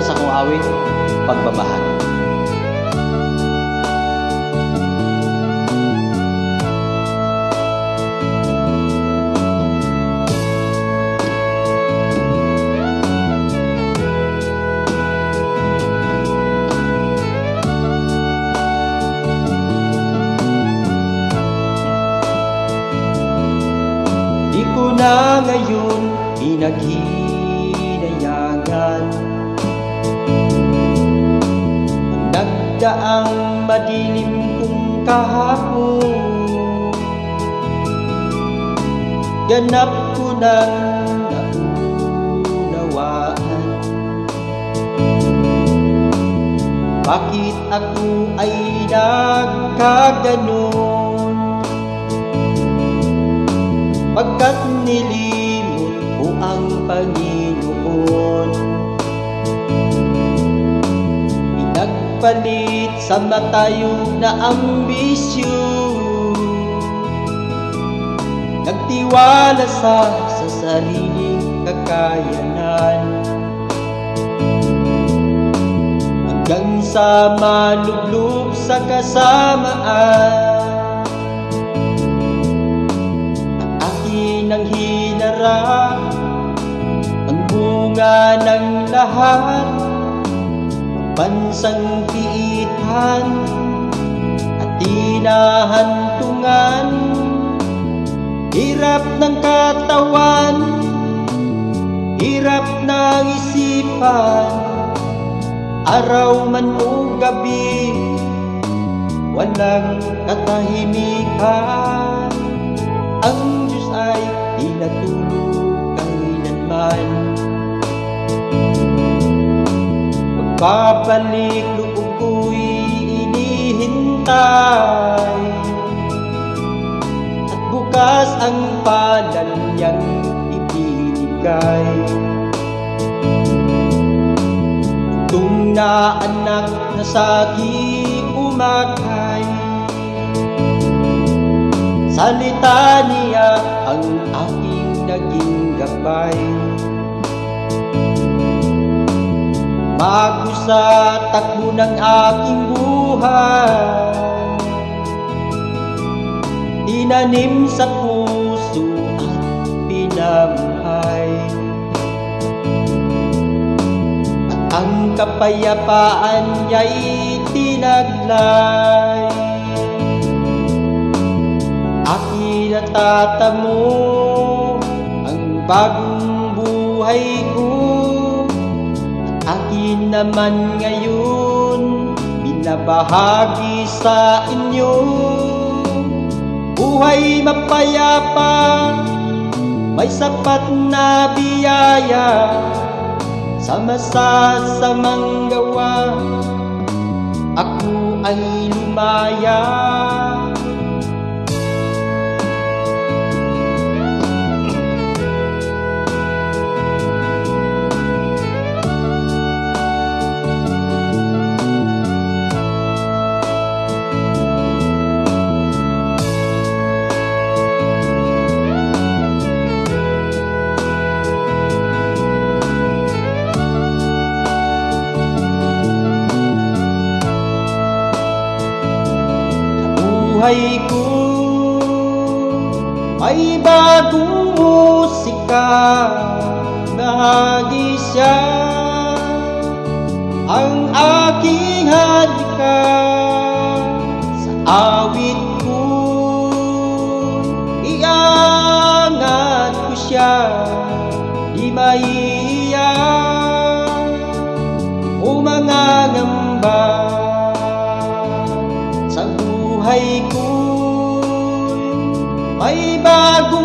para sa akong awit, pagbabahan. Di ko na ngayon pinaghinayangan nagdaang madilim kong kahapon. Ganap ko nang naunawaan bakit ako ay nagkaganon, pagkat nilimot ko ang Panginoon. Pinagpalit sa matayog na ambisyon, nagtiwala sa sariling kakayanan, hanggang sa malublob sa kasamaan. Ang hinarap ang bunga ng lahat, bansang piitan at tinahantungan, hirap ng katawan, hirap ng isipan, araw man o gabi, walang katahimikan. Ang Diyos ay di natulog kailanman, magbabalik loob ko'y inihintay, at bukas ang palad niyang ibinigay. Itong na anak na sa'king umakay, salita niya ang aking naging gabay. Bago sa takbo ng aking buhay, tinanim sa puso at pinamuhay, at ang kapayapaan niya'y tinaglay. Aking natatamo ang bagong buhay ko, at akin naman ngayon binabahagi sa inyo. Buhay mapayapa, may sapat na biyaya, sa masasamang gawa ako ay lumaya. Buhay ko ay bagong musika, bahagi siya ang aking hadika. Sa awit ko iangat ko siya, di maiiyak o mangangamba. Sa buhay ko may bago